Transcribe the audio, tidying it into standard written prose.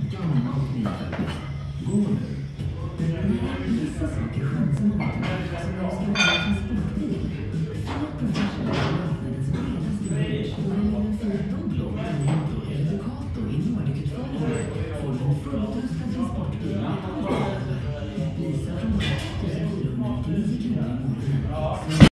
gammalt nyfött. Gå nu. Vissa saker sköts som återförs som de ska vara transportbil. Fiat Professional marknadens bredaste range och väljer en Fiat Doblo, Elenco eller Ducato i Nordic-utförande får du en fullutrustad transportbil med allt. Visa från 1 499 kronor i månaden.